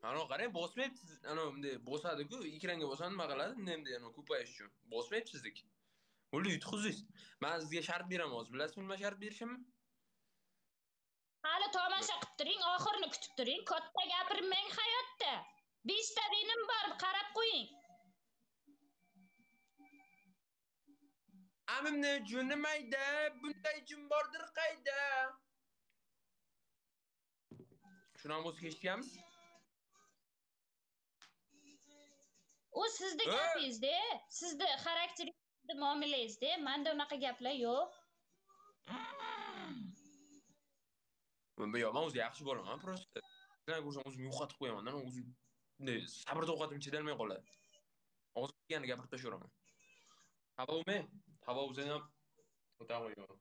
Ana qarang, bosmayapsiz. Ana bunday bosadi-ku, ekranga bosadi nima qiladi? Endi ana ko'payish uchun. Bosmayapsizlik. Uli yutqiziz. Men sizga shart beraman, hozir bilasizmi nima shart berishimni? Hali tomosha qilib turing, oxirini kutib turing. Katta gapirmang hayotda. 5 ta benim bor, qarab qo'ying. Amimni jo'nimayda, bunday jim bordir qayda. Shuna musiqa eshitganmiz? O sizda gapingizda, sizda xarakteringiz, muomalangizda, menda unaqa gaplar yo'q. Men yo'q, men o'zi yaxshi bo'laman, prosta. Sen ko'rsam o'zimni yo'qotib qo'yaman, o'zim sabr toqatim chidalmay qoladi. Og'zim kelganini gapirib tashlayman. Havomi? Havo o'zini ham o'ta qo'yaman.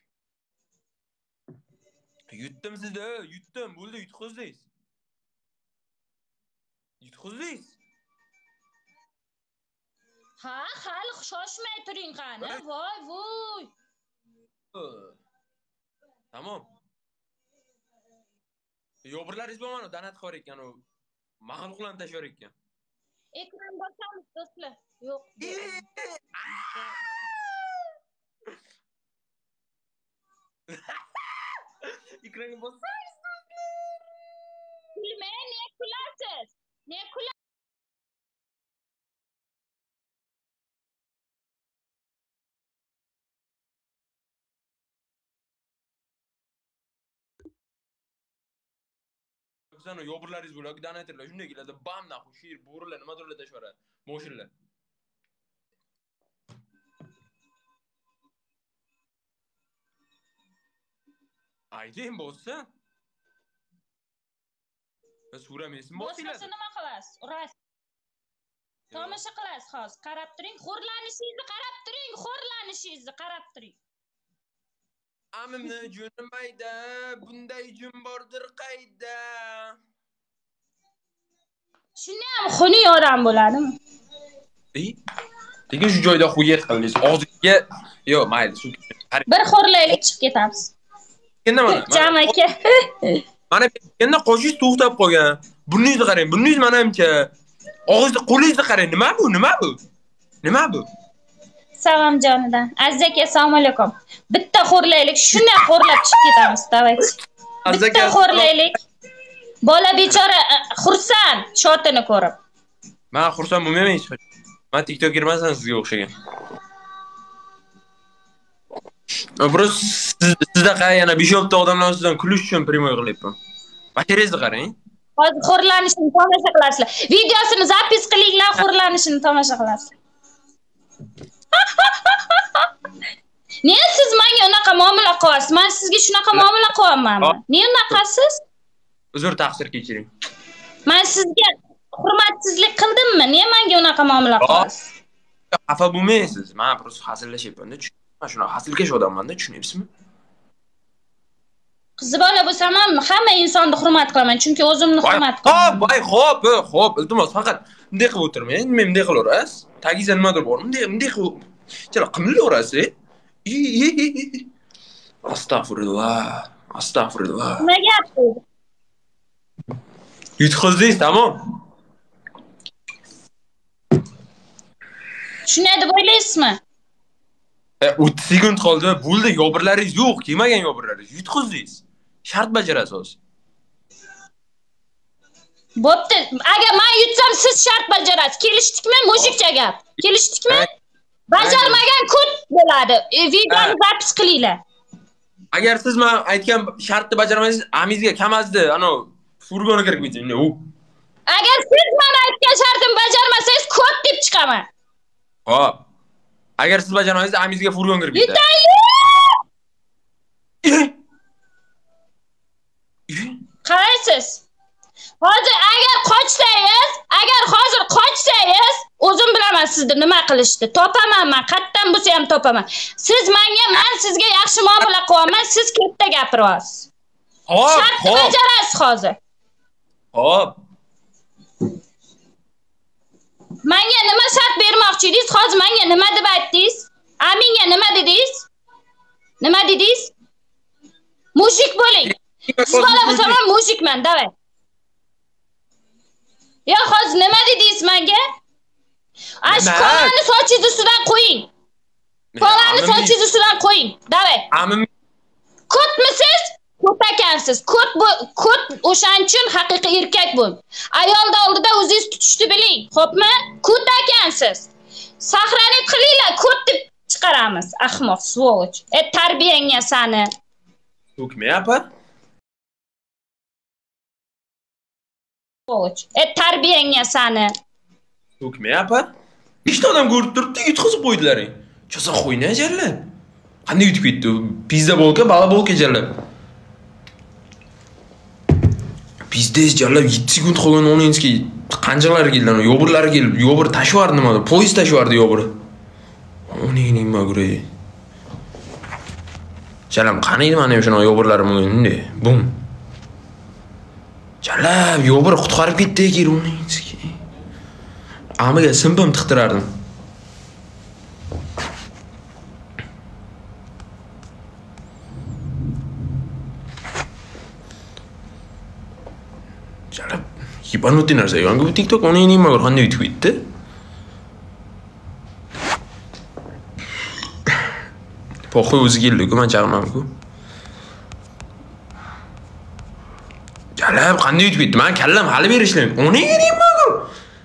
Yutdim sizni, yutdim. Bo'ldi, yutqizdingiz. Yutqizdingiz. Ha, hali shoshmay turing qani. Voy, voy. Tamam. Yo'birlaringiz bo'lmani, danat qor ekan u. Maxluqlarni tashlar ekan. Ekran bosamiz do'stlar. Yo'q. Ekranga bosamiz. Kulmay, ne kulasiz? Ne kulasiz? Sen o yo'birlaringiz bo'ladi, danatirlar shunday keladi, bam naxu shir, bo'rilar, nimadirlar tashvaradi. Mo'shinlar. Ayting bo'lsa. So'ramaysiz, bo'lsa nima qilasiz? Urasiz. Tomosha qilasiz hozir. Qarab turing, xo'rlanishingizni qarab turing, xo'rlanishingizni qarab turing. Amimni jo'nimayda, bunday jim bordir qayda. Shuni ham xunuk odam bo'ladimi? Lekin shu joyda xuyet qildingiz. Og'zingizga, yo'q, mayli, shu. Bir xo'rlaylik chiqib ketamiz. Endi mana. Jam aka. Mana endi qoshingiz to'xtab qolgan. Burningizni qarang, burningiz menimcha. Og'zingizni, qo'lingizni qarang. Nima bu? Nima bu? Nima bu? Salom jonidan. Aziz aka, assalomu alaykum. Bitta xo'rlaylik, shuni xo'rlab chiqib ketamiz, davaychi. Bitta xo'rlaylik. Bola bechora xursand shotini ko'rib. Men xursand bo'lmayman hech qachon. Men TikTok emasman sizga o'xshagan. Biroz sizda qara yana 5-6 ta odamlar sizdan kulish uchun primoy qilyapman. Basheringizni qarang. Hozir xo'rlanishini tomosha qilasizlar. Videosini zapis qilinglar, xo'rlanishini tomosha qilasizlar. Ne siz menga unaqa muomala qilyapsiz? Men sizga shunaqa muomala qilyapmanmi? Ne unaqasiz? Uzr, taqsir kechiring. Men sizga hurmatsizlik qildimmi? Ne menga unaqa muomala qilyapsiz? Xafa bo'lmaysiz. Men prosta hazillashyapman-da. Men shuna hazilkash odamman-da, tushunyapsizmi? Qizi bola bo'lsam ham hamma insonni hurmat qilaman, chunki o'zimni hurmat qilaman. Xo'p, iltimos, faqat bunday qilib o'tirmang. Men bunday qilaverasiz. Tagingizda nimadir bormi? Bunday qilib. Chala qimlayverasiz. Astagfirullah. Astagfirullah. Nima gap bu? Yutqizdingiz, tamom. Shuni deb o'ylaysizmi? 30 sekund qoldi. Bo'ldi, yo'birlaringiz yo'q, kelmagan yo'birlaringiz. Yutqizdingiz. Shart bajarasiz. Bo'pti. Agar men yutsam siz shart bajarasiz. Kelishdikmi? Mushukcha gap. Kelishdikmi? Bajarmagan kut bo'ladi. Videoni zapis qilinglar. Agar siz men aytgan shartni bajarmasangiz, amizga kamazdi, ana furgoni kirib ketadi. Agar siz men aytgan shartni bajarmasangiz, kut deb chiqaman. Xo'p. Agar siz bajarmasangiz, amizga furgon kirib ketadi. Qaraysiz. Hozir agar qochsangiz, o'zim bilaman sizni nima qilishni. Topaman men, qayerdan bo'lsa ham topaman. Siz men sizga yaxshi muomala qilaman, siz katta gapiryapsiz. Xo'p, shartni bajarasiz hozir. Xo'p. Menga nima shart bermoqchi edingiz? Hozir menga nima deb aytdingiz? Menga nima dedingiz? Nima dedingiz? Mushuk bo'ling. Siz bola bo'lsam ham mushukman, davay. Ya hozir nima dedingiz menga? Ash kolani sochingiz ustidan qo'ying. Kolani sochingiz ustidan qo'ying. Davay. Amim Ko'tmisiz? Ko't ekansiz. Ko't o'shaning uchun haqiqiy erkak bo'l. Ayolda oldida o'zingiz tutishni biling. Xo'pmi? Ko't ekansiz. Sahranit qilinglar, ko't deb chiqaramiz. Ahmoq, svoch. Tarbiyangga sani. so'kmayapti. Svoch. Tarbiyangga sani. So'kmayapti. Ishda odam ko'rib turibdi, yutqizib qo'ydilaring. Cho'sa qo'yni ajallab. Qanday yutib ketdi? Pizza bolka, bala bolka ajallab. Bizdes jallab 7 sekund qolgan o'ninski qanchalar keldi, yo'g'irlar kelib, yo'g'ir tashvardi nima, poyezd tashvardi yo'g'ir. O'ning nima g'uray. Jalam qaniydi mana shuna yo'g'irlarim o'yindi. Bum. Jallab yo'g'ir qutqarib ketdi keyin o'ninski. Amiga simpim tiqtirardim. Jalab, yibanutdi narsa. Yangi bu TikTok o'ning nima qilib qanday yutib ketdi? Po'xoy o'zi keldi-ku, men chaqirmam-ku. Jalab qanday yutib ketdi? Men kallam hali berishlayman. O'ning nima qilib?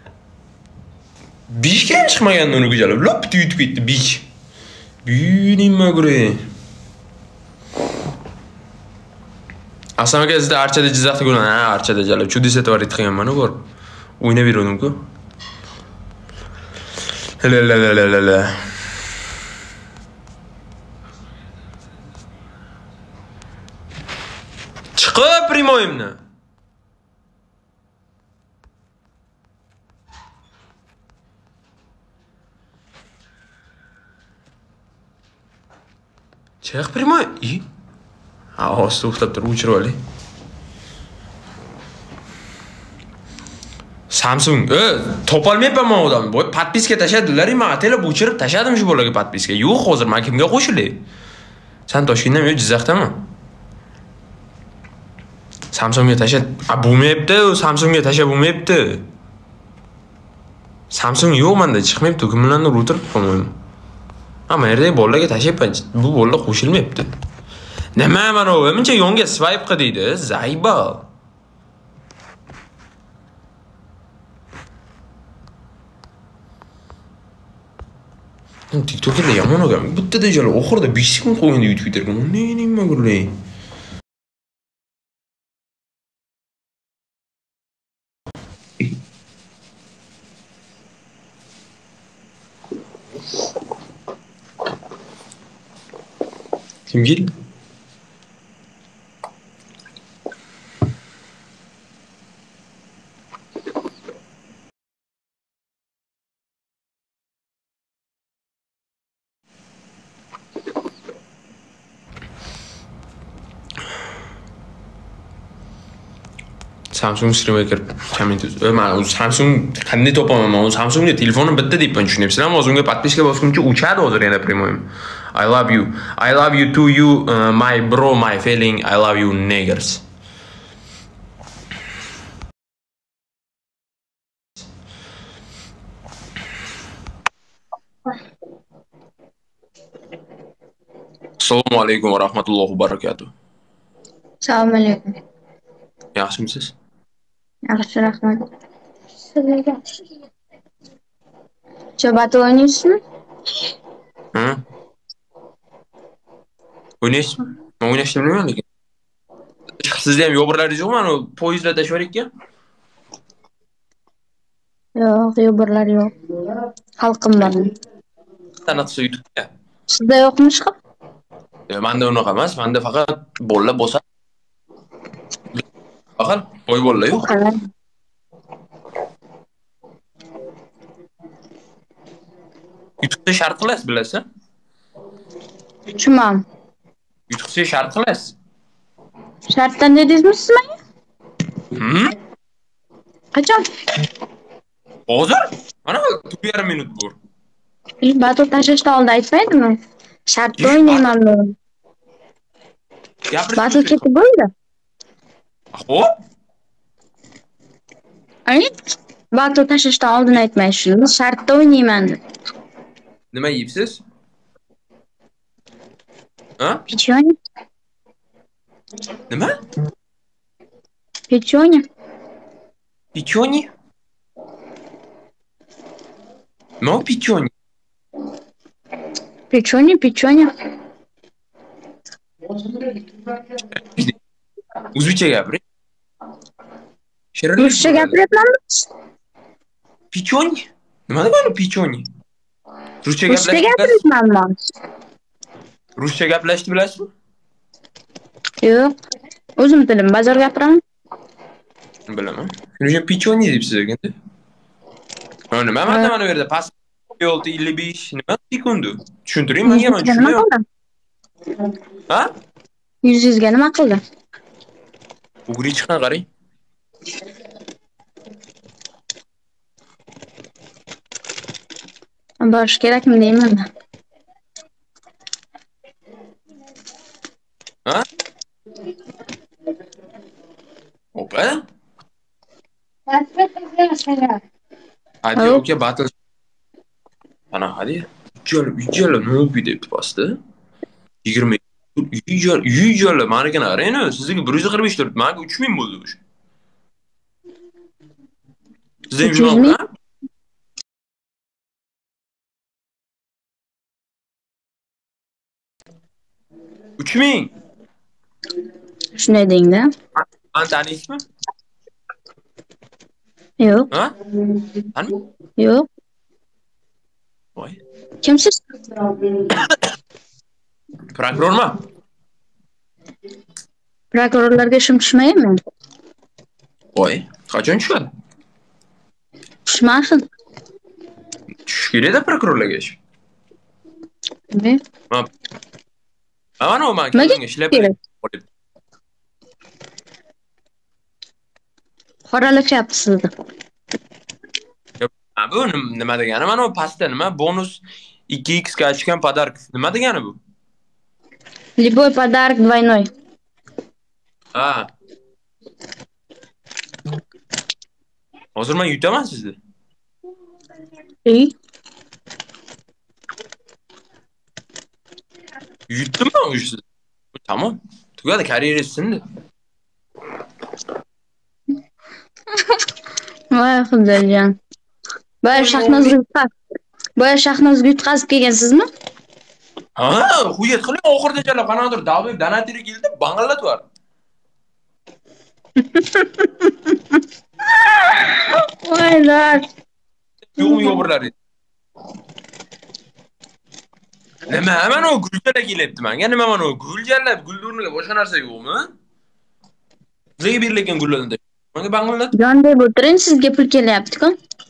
Bishga ham chiqmagandi uni jalab. Lop yutib ketdi bish. Bu nima qilay? Aslan aka sizda Archada Jizzaxda ko'rgan. Ha, Archada jalab. Chudisa tavarit qilganman-ku borib. O'ynab berdim-ku. La. Chiqib primoyimni. Chiq primoy. Ha, hozir to'xtab turib o'chirib olay. Samsung, topolmayapman men odam. Bu podpiska tashadilar, men atalab o'chirib tashadim shu bolaga podpiska. Yo'q, hozir men kimga qo'shilay? Sen Toshkentdan yo Jizzaxdami? Samsungga tashab, bo'lmayapti, Samsungga tashab bo'lmayapti. Samsung yo'q menda, chiqmayapti, kim bilandir o'tirib qolmayman. Ama nerede bolaga tashayapman, bu bola qo'shilmayapti. Nima mana u? Mencha yonga swipe qil deydi, zayba. TikTok'da yomon o'gam. Bitta dejala oxirida 5 sekund qo'yganda yutib bitirgan. Nima qilay? Kim geldi? Samsung streamer komment men Samsung qanday topaman? Men Samsungga telefonim bitta deyapman, tushunyapsizlarmi? Hozir unga podpiska bosguncha o'chadi hozir yana primoyim. I love you. I love you to you, my bro, my feeling. I love you niggers. Assalomu alaykum va rahmatullohi va barakatuh. Assalomu alaykum. Yaxshimisiz? Yaxshi, rahmat. Sizlarga. Cho'bat o'ynaysizmi? Ha? O'ynaysizmi? Men o'ynashni bilmayman lekin. Sizda ham yo'g'irlaringiz yo'qmi? Mana poyezdda tashvarikka? Yo'q, yo'g'irlar yo'q. Xalqim bor. Qanaqasi YouTube'ga? Sizda yo'qmish qil? Menda unaqa emas, menda faqat bolalar bosadi. Bakal, boy bolalar yo'q. YouTube'da shart qilasiz, bilasizmi? Tushunmadim. YouTube'da shart qilasiz. Shartdan dedingizmi siz menga? Qachon? Hozir? Mana 2,5 minut bor. Batur tashlashdan oldin aytmaydimi? Shartda o'ynayman men. Batur ketib bo'ldi. Xo'p. Ay, Batur tashlashdan oldin aytmay shuni. Shartda o'ynayman deb. Nima yeyibsiz? Ha? Pechonye. Nima? Pechonye. Pichoni? Nima o pichoni? Pechonye. O'zbekcha gapiring. Shirinlik. Ruscha gapiryapmanmi? Pichoni? Nima degani pichoni? Ruscha Ruscha gaplashni bilasizmi? gapiryapmanmi? Ruscha gaplashni bilasizmi? Yo'q. O'zim tilim, bozor gapiraman. Bilaman. Shuning uchun pichoni deysiz ekanda. Ha, nima mana bu yerda past 655 nima sekundu? Tushuntiring menga, men tushunmayman. Ha? 100 ga nima qildi? O'g'ri chiqqan qarang. Borish kerakmi deyman. Ha? Opa? Hadi oke battle. Ana hadi. 3 yil ne oldu debdi pastda. 20 100 yil menga qarang, sizga 145 turibdi, menga 3000 bo'ldi o'sha. Sizning jurnalda 3000. Shunday deng-da. Meni taniysizmi? Yo'q. Ha? Tanimi? Yo'q. Voy. Kimsiz? Prokurormi? Prokurorlarga ishim tushmaymi? Voy, qachon tushadi? Tushmasin. Tushish kerak-da prokurorlarga ish. Ne? Mana men Nimaga ishlab kerak? Qoralashyapti sizni. Bu nima degani? Mana bu pastda nima? Bonus 2x kachgan podark. Nima degani bu? Любой подарок двойной. Ha. Hozir men yutaman sizni. Yutdim ben o işi. Tamam. Tugadi kariyeri sindi. Voy Xudojon. Boya shahnozga yutqazib kelgansizmi? Ha, xuyet qiling oxirida jala qanaqadir davlat donatiri keldi, bang'illat var. Voylar. Yo'q birlar. Nima mana o gulchala kelyapti menga. Nima mana o gulchala, guldurniga boshqa narsa yo'qmi? Bizga berilgan gullardan. Menga bang'illat. Jon deb o'tiring, sizga pul kelyapti-ku.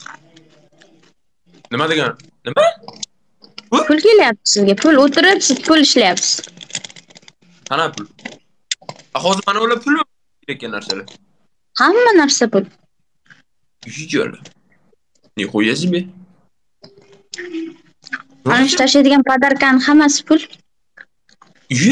Nima degan? Nima? Pul kelyapti sizga. Pul o'tirib, siz pul ishlayapsiz. Qana pul? Hozir mana ular pulmi kerakkan narsalar? Hamma narsa pul. Yujala. Ne qo'yasiz be? Ana shu tashlaydigan podarkani hammasi pul. Yu?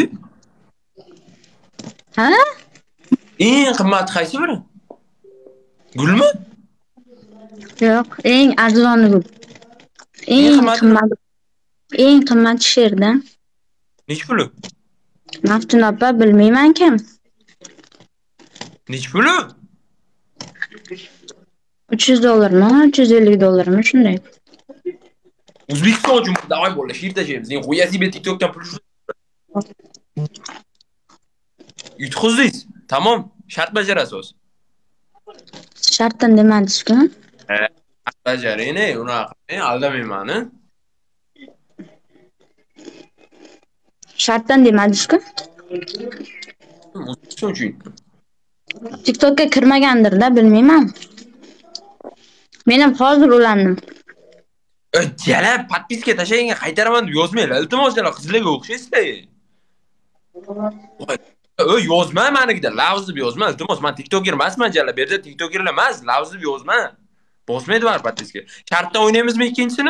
Ha? Eng qimmat qaysi biri? Gulmi? Yo'q, eng arzoni gul. Eng qimmat she'rda. Nech puli? Maftun opa bilmayman kim. Nech puli? $300mi, $350mi shunday. O'zbekiston uchun davay bo'ldi, she'r tashlaymiz. Sen qo'yasiz be TikTokdan pul shu. Yutqizdingiz. Tamam, shart bajarasiz. Shartdan demadingiz-ku. Bajaring, unaqa qilmang, aldamayman. Shartdan demadingiz-ku. O'zbekiston uchun. TikTokka kirmagandir-da, bilmayman. Men ham hozir ulandim. Jala podpiska tashlayinga qaytaraman deb yozmanglar. Iltimos jala qizlarga o'xshaysizlar. Yozma menigida, lavz deb yozma. Iltimos, men TikToker emasman jala. Bu yerda TikTokerlar emas, lavz deb yozma. Bosmaydi var podpiska. Shartdan o'ynaymizmi ikkinchisini?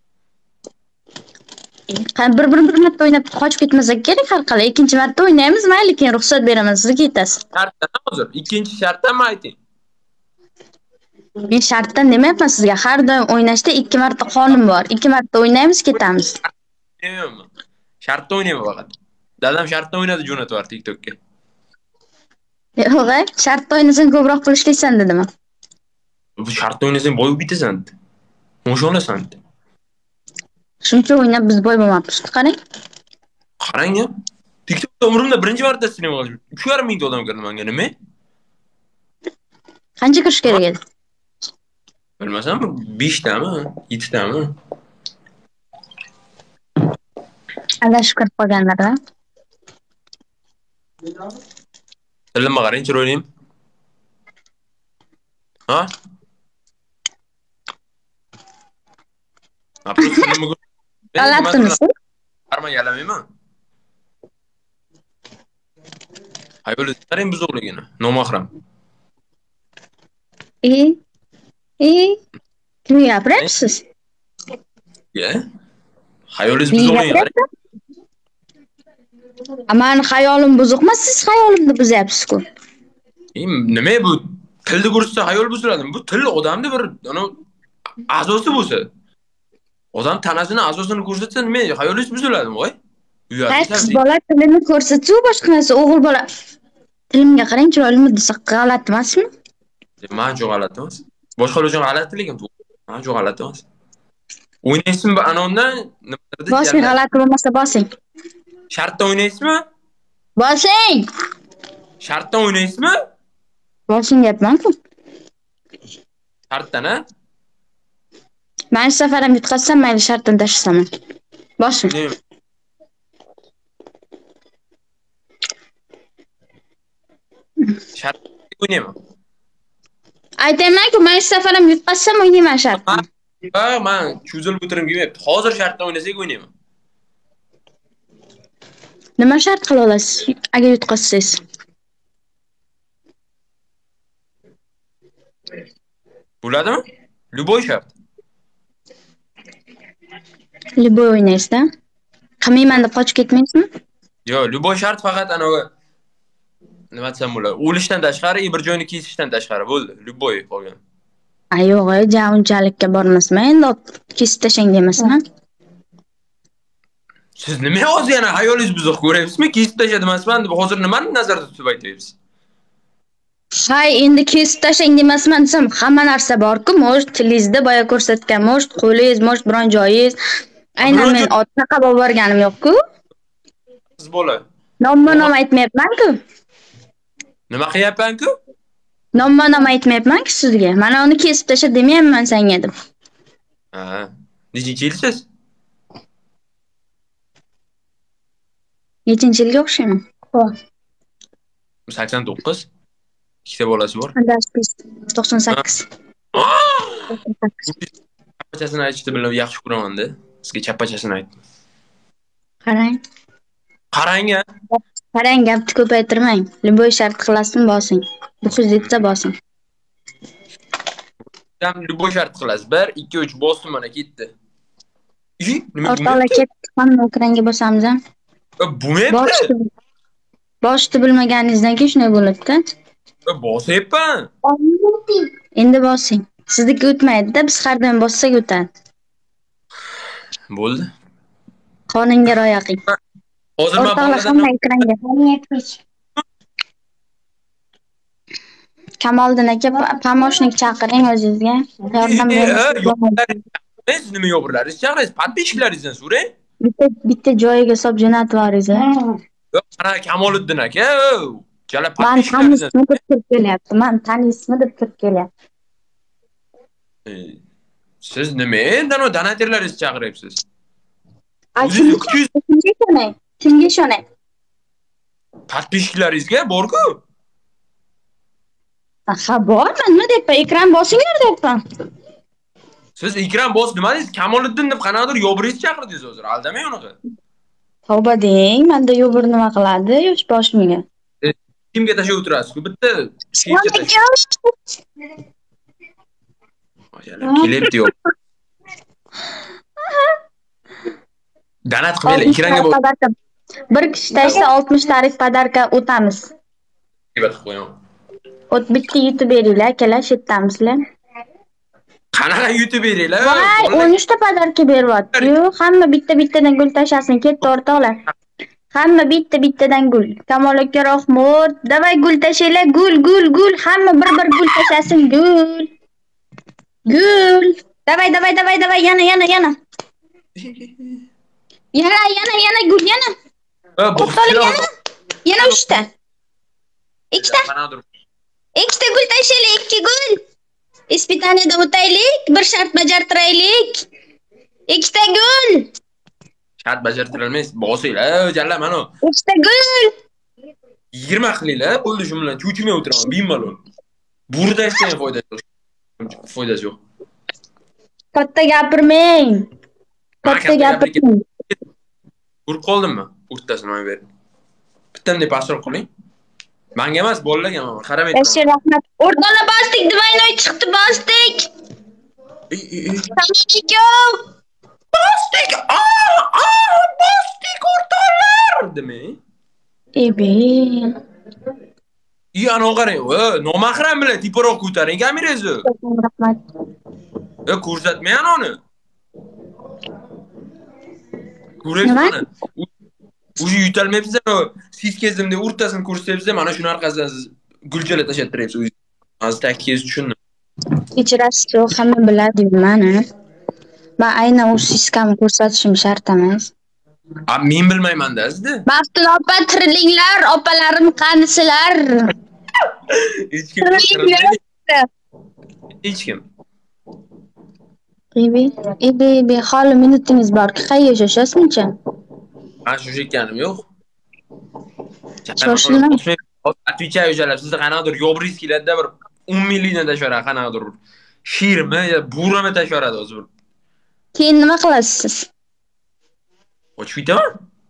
Bir marta o'ynab qochib ketmasak kerak har qalay. Ikkinchi marta o'ynaymiz, mayli, keyin ruxsat beraman, sizga ketasiz. Shartdan hozir. Ikkinchi shartdan ayting. Men shartdan demayapman sizga. Har doim o'ynashda 2 marta qonun bor. 2 marta o'ynaymiz, ketamiz. Bilmayman. Shartda o'ynayman faqat. Dadam shartda o'ynadi jo'natib yubordi TikTokka. Yo'q, shartda o'ynasang ko'proq pul ishlaysan dedimi? Bu shartda o'ynasang boy bitasan. O'sha olasan. Shuncha o'ynab biz boy bo'lmabmiz. Qarang. Qarang-a. TikTokda umrimda birinchi marta stream qildim. 3,5 mingta odam kirdi menga, nima? Qancha kirish kerak edi? Bilmasam, 5 tami, 7 tami. Adashib kirib qolganlar-da. Tilimga qarang, chiroylim. Ha? G'alatimisiz? Qarma yalamayman. Hayol qarang buzuqligini, nomahram. Kim gapiryapsiz? Ya? Hayolingiz buzuqligini. Mani xayolim buzuqmas, siz xayolimni buzyapsiz-ku. Nima bu? Tilni ko'rsa hayol buziladi. Bu til odamning bir a'zosi bo'lsa. Odam tanasini, a'zosini ko'rsatsa nima hayolingiz buziladimi, voy? Qiz bola tilini ko'rsatsa boshqa narsa, o'g'il bola tilimga qarang, chiroylimni desa g'alati emasmi? Men juda g'alati emas. Boshqalar uchun g'alati lekin men juda g'alati emas. O'ynaysizmi anondan nimadir bosing, g'alati bo'lmasa bosing. Shartda o'ynaysizmi? Bosing. Shartda o'ynaysizmi? Bosing deyapman-ku. Shartdan-a? Men safar ham yutqazsam, mayli shartdan tashlasaman. Bosing. Shartda o'ynayman. Aytayman-ku, men safar ham yutqazsam o'ynayman shartdan. Ha, men cho'zilib o'tirim kelmayapti. Hozir shartdan o'ynasak o'ynayman. Nima shart qila olasiz agar yutqazsangiz? Bo'ladimi? Любой shart. Любой o'ynaysiz-da. Qilmayman deb qochib ketmaysizmi? Yo'q, любой shart faqat anavi nima desam bo'ladi? O'lishdan tashqari, bir joyni kesishdan tashqari bo'ldi. Любой qolgan. Yo'q, unchalikka bormasman. Endi kesib tashlang demasman. Siz nima hozir yana hayolingiz buzuq ko'ryapsizmi? Kesib tashladi emasman deb hozir nimani nazarda tutib aytyapsiz? Hay, endi kesib tashlang demasman desam, hamma narsa bor-ku. Mo'sh tilingizda boya ko'rsatgan, mo'sh qo'lingiz, mo'sh biron joyingiz. Aynan men otga qabab borganim yo'q-ku. Siz bola. Nom aytmayapman-ku. Nima qilyapman-ku? Nom aytmayapman-ku sizga. Mana uni kesib tashlab demayapman senga deb. Ha, nechinchi yilsiz? Nechinchi yilga o'xshayman? 89. Ikkita bolasi bor. 98. Chappachasini aytishni bilib yaxshi ko'raman-da. Sizga chappachasini aytdim. Qarang. Qarang-a. Qarang, gapni ko'paytirmang. Любой shart qilasizmi, bosing. 907 bosing. Ham любой shart qilasiz. 1 2 3 bosdim mana ketdi. O'rtoqlar ketdi. Hamma ekranga bosamiz ham. Bo'lmayapti. Boshni bilmaganingizdan keyin shunday bo'ladi-da. Bosyapman. Endi bosing. Sizniki o'tmaydi-da, biz har doim bossak o'tadi. Bo'ldi. Qonunga rioya qiling. Hozir men hamma ekranga. Kamoliddin aka, pomoshnik chaqiring o'zingizga. Yordam bering. Siz nima yo'qlarsiz? Chaqirasiz, podpischiklaringizdan so'rang. Bitta joyiga solib jo'natib yuboringiz. Yo'q, qara Kamoliddin aka. Chala Men podpischiklaringizdan. tanismi deb kirib kelyapti. Men tanismi deb kirib kelyapti. Siz nima endi ana donatorlaringizni chaqiryapsiz? Kimga ishonay? Podpischiklaringizga bor-ku. Ha, bor. Men nima deyapman? Ekran bosinglar deyapman. Siz ekran bos nima deysiz? Kamoliddin deb qanaqadir yo'bringizni chaqirdingiz hozir. Aldamang unaqa. Tavba deng, menda yo'bir nima qiladi? Yosh boshimga. Kimga tashab o'tirasiz-ku? Bitta kelibdi yo'q. Donat qilmaylar, ekranga bos. Bir kishi tashsa 60 tarif podarka o'tamiz. Aybat qo'ying. Bitta yutib beringlar, akalar, shetdamizlar. Qanaqa yutib beringlar? Voy, 13 ta podarka beryapti-yu. Hamma bitta-bittadan gul tashasin, ketdi o'rtoqlar. Hamma bitta-bittadan gul. Kamol aka rahmat. Davay gul tashanglar, gul. Hamma bir-bir gul tashasin, gul. Gul. Davay, yana. Yana gul, yana. O'rtoqlar yana. Yana 3 ta. 2 ta. Ikkita gul tashaylik, 2 gul. İspitaniyada o'taylik, bir shart bajartiraylik. 2 ta gul. Shart bajartirilmaydi. Bosinglar, jalla mana. 3 ta gul. 20 qilinglar, bo'ldi shu bilan cho'chimay o'tiraman, bemalol. Burada ishlay foydasi yo'q. Katta gapirmang. Urib qoldimmi? O'rtasini olib bering. Bittamdek pastroq qiling. Menga emas, bolalarga mana qaramay turibman. Yaxshi, rahmat. O'rtoqlar bosdik, Divaynoy chiqdi, bosdik. Assalomu Bosdik! Bosdik o'rtoqlar! Demay. Ebe. Ana qarang, nomahram bilan teparoq ko'taring kamerangizni. Rahmat. Ko'rsatmang anani. Ko'rayapsizmi? Uji yutalmayapsiz-ku. Siz kezimda o'rtasini ko'rsatyapsiz, mana shuni orqasidan siz gulchalar tashattiryapsiz. Hozir takkiz tushundim. Kechirasiz, hamma biladi mani. Men aynan o'sha siskani ko'rsatishim shart emas. Men bilmayman-da sizni. Maftul opa, tirilinglar, opalarim qanisizlar? Hech kim. Ebe, hali minutingiz bor-ku, qayerga yashashasizmi? Men shoshayotganim yo'q. Shoshilmang. Atvichаю jalab, sizni qanaqadir yobringiz keladi-da, bir 10 milliondan tashvara, qanaqadir shirmi, burami tashvaradi hozir. Keyin nima qilasiz siz? Qochib ketaman.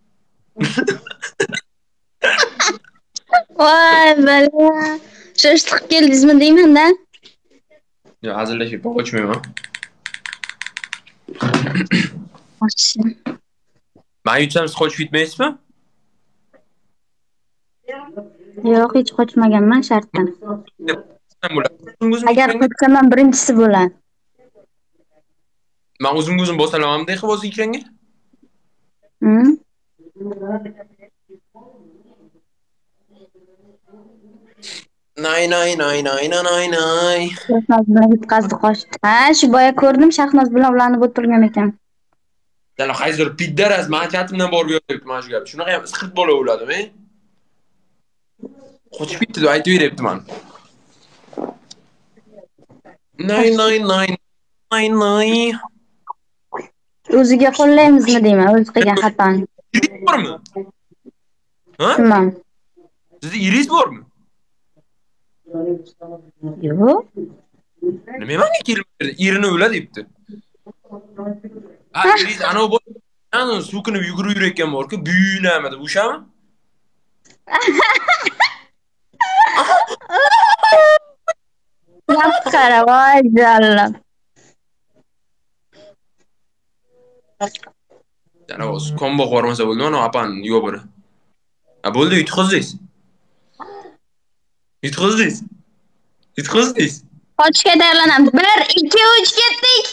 Voy, bala. Shoshtiq keldingizmi deyman-da? Yo'q, hazillashib qochmayman. Men yutsam siz qochib ketmaysizmi? Yo'q, hech qochmaganman shartdan. Agar qochsam ham birinchisi bo'laman. Men o'zim bosalamamda qilib o'z ekranga. Nay. Shahnoz bilan yutqazdi qochdi. Ha, shu boya ko'rdim, Shahnoz bilan ulanib o'tirgan ekan. Jala qaysidir piddaras, men chatimdan borib yo'qibdi mana shu gap. Shunaqa ham isqit bo'la o'ladimi? Qochib ketdi deb aytib beryapti men. Nay. O'ziga qo'llaymizmi deyman, o'zi qilgan xatoni. Iris bormi? Ha? Tamam. Sizda iris bormi? Yo'q. Nima menga kelmaydi? Irini o'la debdi. Iris ana bu sukunib yugurib yurayotgan bor-ku, buyunamadi. O'shami? Qara, voy jalla. Jana o'z kombo qormasa bo'ldi, mana apan yo'biri. Bo'ldi, yutqizdingiz. Yutqizdingiz. Qochishga tayyorlanamiz. 1, 2, 3 ketdik.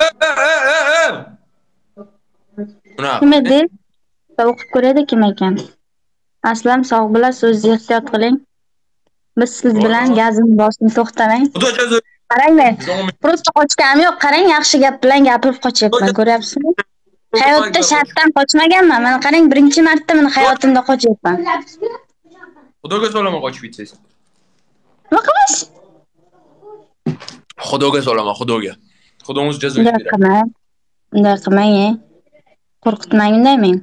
Kim edi? O'qib ko'radi kim ekan? Aslam sog' bilasiz, o'zingiz ehtiyot qiling. Biz siz bilan gazini bosing, to'xtamang. Qaranglar. Prosta qochganim yo'q, qarang, yaxshi gap bilan gapirib qochyapman, ko'ryapsizmi? Hayotda shartdan qochmaganman. Mana qarang, birinchi marta meni hayotimda qochyapman. Xudoga solaman qochib ketsangiz. Nima qilasiz? Xudoga solaman, xudoga. Xudomiz jazoini beradi. Unday qilmang, qo'rqitmang unday men.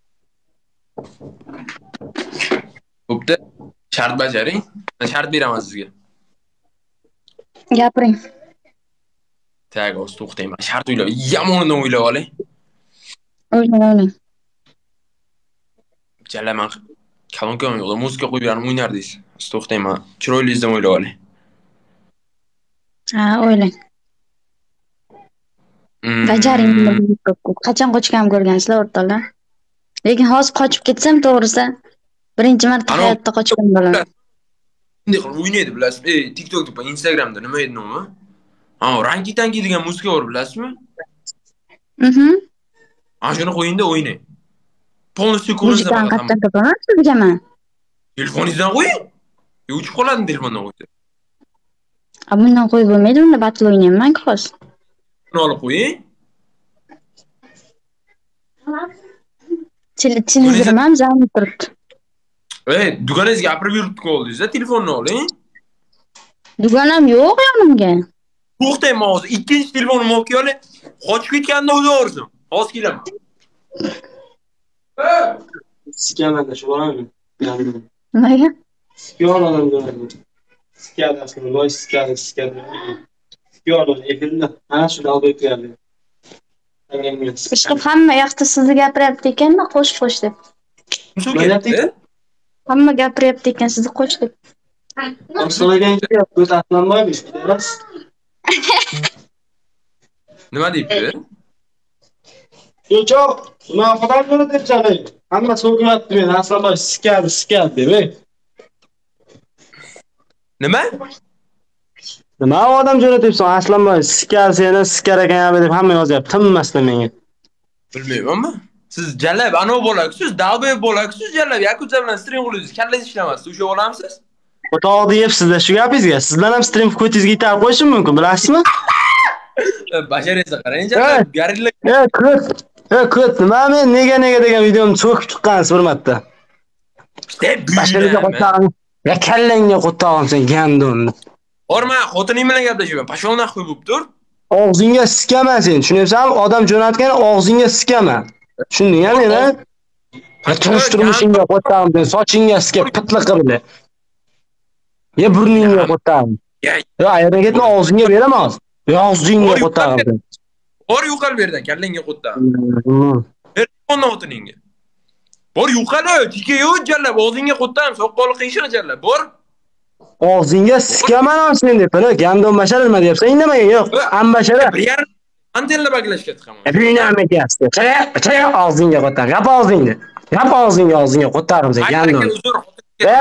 Bo'pti. Shart bajaring. Men shart beraman sizga. Gapiring. Tag o'z to'xtayman. Shart o'ylab, yomonidan o'ylab oling. O'ylang. Jalaman. Kalonka yo'qda muzika qo'yib yarim o'ynardingiz. Siz to'xtayman. Chiroylingizdan o'ylab oling. Ha, o'ylang. Bajaring. Qachon qochganimni ko'rgansizlar o'rtoqlar? Lekin hozir qochib ketsam, to'g'risi, birinchi marta hayotda qochgan bo'laman. Endi o'ynaydi bilasiz. TikTokda, Instagramda nima edi nomi? Ha, rangi-tangi degan muzika bor, bilasizmi? Ana shuni qo'ying-da o'ynang. Polностью ko'rinsa Muzikani qayerdan topaman sizga men? Telefoningizdan qo'ying. O'chib qoladi telefondan qo'ysa. Bundan qo'yib bo'lmaydi, unda battle o'ynayman hozir. Buni olib qo'ying. Televizorim ham zanib turibdi. Dugonangizga gapirib yuribdi oldingiz-a, telefonni oling. Dugonam yo'q yonimga. To'xtang, hozir ikkinchi telefonimni olib keling. Qochib ketganda xudo ursin. Hozir kelaman. Sikkamanda shu borami? Nimaga? Sikyor odam ko'radi. Sikkadasini, loy sikkadi. Sikyor efirda. Mana shuni olib keldi. Ishqib hamma yoqda sizni gapiryapti ekanda, qo'sh deb. Hamma gapiryapti ekan, sizni qo'sh deb. So'ragancha ko'z aslanmaymiz. Nima deyapti? Yo'q, nima xabar berdi deb chalaydi. Hamma so'kyapti meni, aslanmay sikkadi deb. Nima? Nima odam jo'natyapsan, aslanmay sikkar seni, sikkar ekan deb hamma yozyapti, tinmasdan menga. Bilmaymanmi? Siz jalab anov bo'laksiz, dalboy bo'laksiz, jalab yakuza bilan stream qilyapsiz, kallangiz ishlamasdi. O'sha olamsiz? O'toqni yeyapsiz-da shu gapingizga. Sizlar ham stream ko'tingizga itarib qo'yishim mumkin, bilasizmi? Basharangizga qarang, jalab garilla. Ko't, nima men nega degan videomni cho'kib chiqqansiz bir marta. Basharangizga qo'tag'im. Ya kallangga qo'tag'im sen gandonni. Orma, xotining bilan gaplashyapman. Pashonaq qo'yib bo'ptir. Og'zingga sikkama sen. Tushunyapsanmi? Odam jo'natgan og'zingga sikkama. Tushundingmi meni? Turmushingga qo'tag'im sen, sochingga sikka pitliq qildi. Ya burningga qo'tag'im. Yo, ayerga ketma, og'zingga beraman. Yo, og'zingga qo'tag'im. Bor yo'qal berdan, kallangga qo'tag'im. Ber ondan xotiningga. Bor yo'qal, tike yo'q jallab, og'zingga qo'tag'im, soqqoli qiyshini jallab. Bor. Og'zingga sikaman sen deb, gandon bashara nima deyapsan? Indamagan yo'q. Ham bashara. Antella baglashga chiqaman. Nima deyapsiz? Chaya og'zingga qo'tag'im. Yap og'zingni. Yap og'zingga qo'tag'im sen gandon. Ya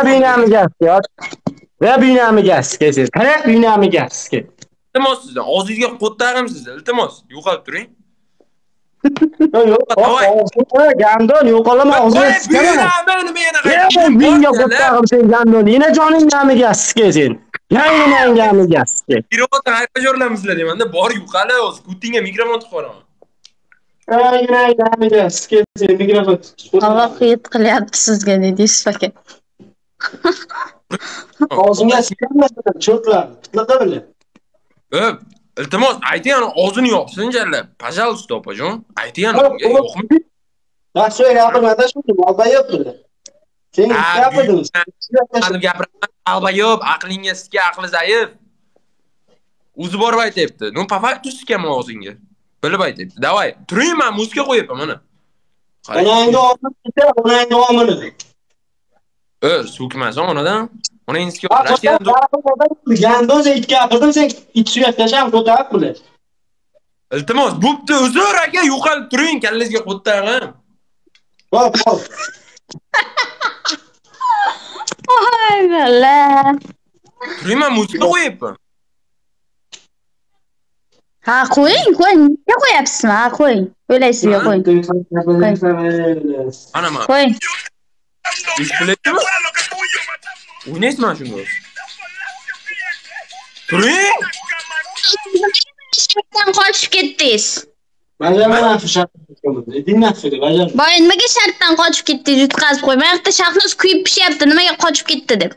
binamiga siz. Qara binamiga siz. Iltimos sizdan, og'zingizga qo'tag'im siz. Iltimos, yo'qolib turing. Yo'q, gandon yo'qolama og'zingga sikama. Binga qo'tag'im sen gandon. Yana joningga sikka sen. Yangiga sikka. Pirota haypajorlamizlar demanda, bor yo'qali o'z kutingga mikrofon tiqib qo'yaman. Yangiga sikka sen mikrofon. Alloh xiyat qilyapti sizga dedi Yusuf aka. Og'zingga sikama, cho'tlar. Qanaqa bile? Iltimos, ayting, og'zini yopsin jallab. Пожалуйста, opajon. Ayting, unga yo'qmi? Yaxshi gapirmada shunday albayobdi. Sen gapirdingiz. Hali gapiraman, albayob, aqlinga sikka, aqli zaif. O'zi borib aytayapti. No, по факту sikkam og'zingga. Bilib aytayapti. Davay, turing, men muzika qo'yapman mana. Onangga omini. So'kmasan onadan. Onangizga gandon sen ikki gapirdim, sen ikki suyak tashab ko'tarib bile. Iltimos, bo'pti, uzr aka, yo'qolib turing, kallangizga qo'tag'im. Hop. Voy balla. Turing, men muzika qo'yapman. Ha, qo'ying. Nega qo'yapsizmi? Ha, qo'ying. O'ylaysizga qo'ying. Ana men. Qo'ying. Ish bilasizmi? O'ynaysizmi shuni? Turing! Shartdan qochib ketdingiz. Bajarman shu shartni. Dinlashdi, bajar. Boya nimaga shartdan qochib ketdingiz? Yutqazib qo'ymayapti, Shahnoz kuyib pishyapti. Nimaga qochib ketdi deb.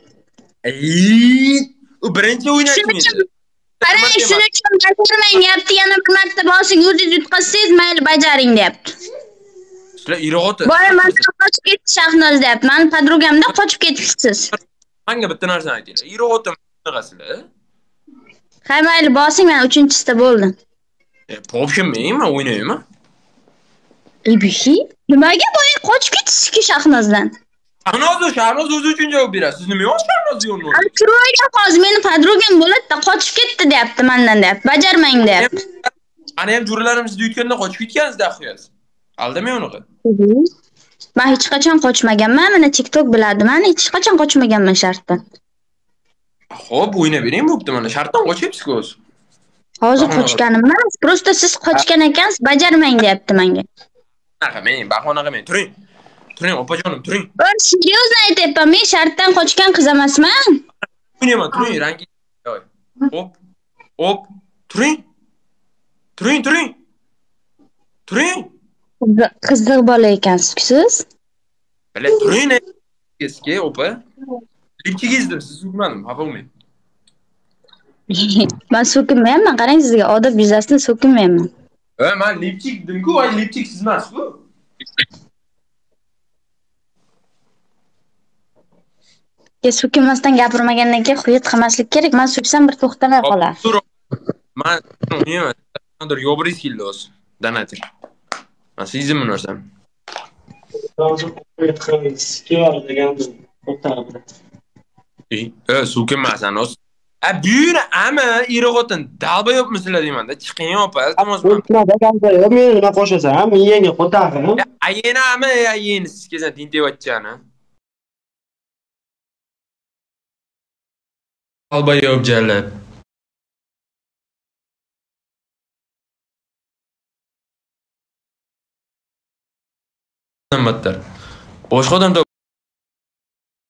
U birinchi o'ynashdi. Qarang, shuning uchun bajarmang, deyapti. Yana bir marta bosing, o'zingiz yutqazsangiz, mayli bajaring, deyapti. Sizlar iroqota. Boya men qochib ketdi Shahnoz deyapti. Meni podrugamdan qochib ketibsiz. Menga bitta narsani aytinglar. Iroqota qanaqasizlar? Hay mayli, bosing, men 3-chisida bo'ldim. Popshimmen, men o'ynayman. Bishi? Nimaga boya qochib ketdingiz-ku Shahnozdan? Shahnoz o'zi uchun javob berasiz. Siz nima yo'q Shahnoz yo'qmi? Troyga hozir meni podrugam bo'ladi-da, qochib ketdi deyapti mendan deyapti. Bajarmang deyapti. Ana ham juralarim sizni yutganda qochib ketgansiz dahiyasiz. Aldamay unaqa. Men hech qachon qochmaganman. Meni TikTok biladi. Men hech qachon qochmaganman shartdan. Xo'p, o'ynab bering bo'pti mana. Shartdan qochyapsiz-ku o'zi. Hozir qochganim emas, prosta siz qochgan ekansiz, bajarmang deyapti menga. Bahona qilmang. Turing. Turing, opajonim, turing. Ben seryozni aytyapman, men shartdan qochgan qiz emasman. O'ynayman, turing, rangi. Hop. Hop. Turing. Turing, turing. Turing. Qiziq bola ekansiz siz. Bale, turing. Eski, opa. Lipchigizdim, siz so'kmadim, xafa bo'lmang. Ben so'kinmayapman, qarang sizga odob yuzasidan so'kinmayapman. Men lipchigdim-ku, voy lipchig siz emas-ku. So'kinmasdan gapirmagandan keyin xuyet qilmaslik kerak. Men so'ksam bir to'xtamay qolar. Men nima? Yobris killos. Danatir. Men sizim narsam. So'kinmasan, o'z. Buyur, ama iri-xotin dalba yo'qmisizlar deyman-da. Chiqing opa, iltimos. O'tmada dalba yo'q, men nima qo'shasan? Miyaga qo'tardim. Ayena ama ayeni siz kelsan tintevatchani. Dalba yo'q jalab. Battar. Boshqa odam